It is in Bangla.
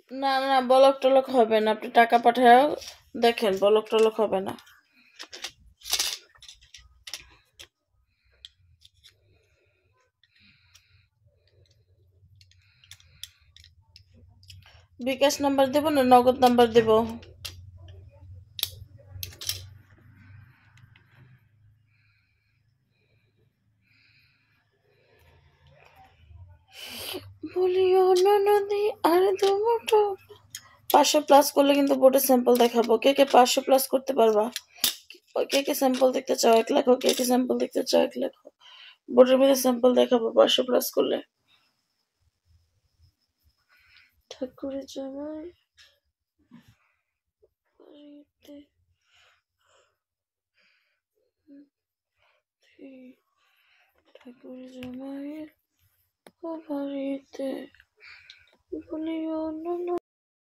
না না, ব্লক টলক হবে না, আপনি টাকা পাঠাও, দেখেন ব্লক টলক হবে না। বিকাশ নাম্বার দেব না নগদ নাম্বার দেব? বলিও না নদী আর দুমুঠো। 500 প্লাস করলে কিন্তু বোর্ডে স্যাম্পল দেখাবো। কে কে 500 প্লাস করতে পারবা? কে কে স্যাম্পল দেখতে চাও 1 লেখো, কে কে স্যাম্পল দেখতে চাও 1 লেখো। বোর্ডের মধ্যে স্যাম্পল দেখাবো 500 প্লাস করলে। ঠাকুরের জামাই বাড়িতে ঠাকুরের জামাইয়ের বাড়িতে বলিও না